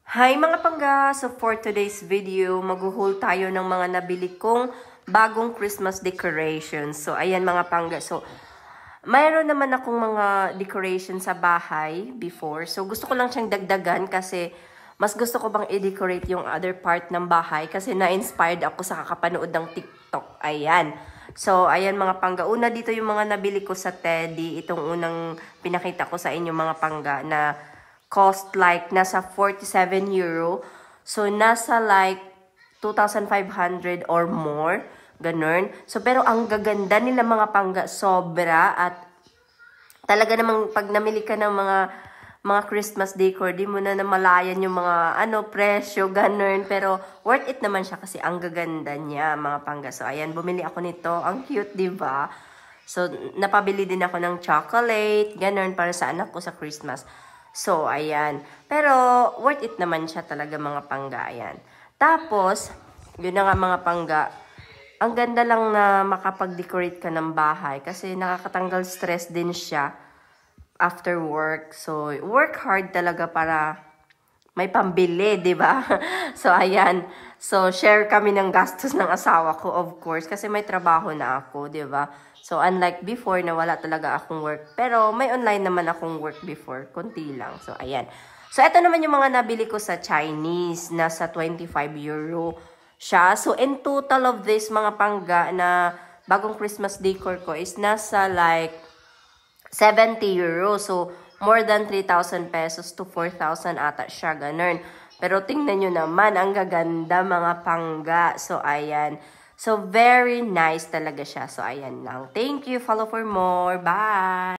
Hi mga pangga! So for today's video, mag-haul tayo ng mga nabili kong bagong Christmas decorations. So ayan mga pangga. So mayroon naman akong mga decoration sa bahay before. So gusto ko lang siyang dagdagan kasi mas gusto ko bang i-decorate yung other part ng bahay kasi na-inspired ako sa kakapanood ng TikTok. Ayan. So ayan mga pangga. Una dito yung mga nabili ko sa Teddy. Itong unang pinakita ko sa inyo mga pangga na cost like nasa 47 euro. So, nasa like 2,500 or more. Ganun. So, pero ang gaganda nila mga pangga. Sobra. At talaga namang pag namili ka ng mga Christmas decor, di mo na namalayan yung mga presyo, ganun. Pero worth it naman siya kasi ang gaganda niya mga pangga. So, ayan. Bumili ako nito. Ang cute, diba? So, napabili din ako ng chocolate. Ganun para sa anak ko sa Christmas. So, ayan. Pero, worth it naman siya talaga mga pangga. Ayan. Tapos, yun na nga mga pangga. Ang ganda lang na makapag-decorate ka ng bahay. Kasi nakakatanggal stress din siya after work. So, work hard talaga para may pambili, di ba? So, ayan. So, share kami ng gastos ng asawa ko, of course. Kasi may trabaho na ako, di ba? So, unlike before na wala talaga akong work. Pero, may online naman akong work before. Kunti lang. So, ayan. So, ito naman yung mga nabili ko sa Chinese. Nasa 25 euro siya. So, in total of this mga pangga na bagong Christmas decor ko is nasa like 70 euro. So, more than 3,000 pesos to 4,000 ata siya. Ganun. Pero, tingnan nyo naman. Ang gaganda mga pangga. So, ayan. So, very nice talaga siya. So, ayan lang. Thank you. Follow for more. Bye!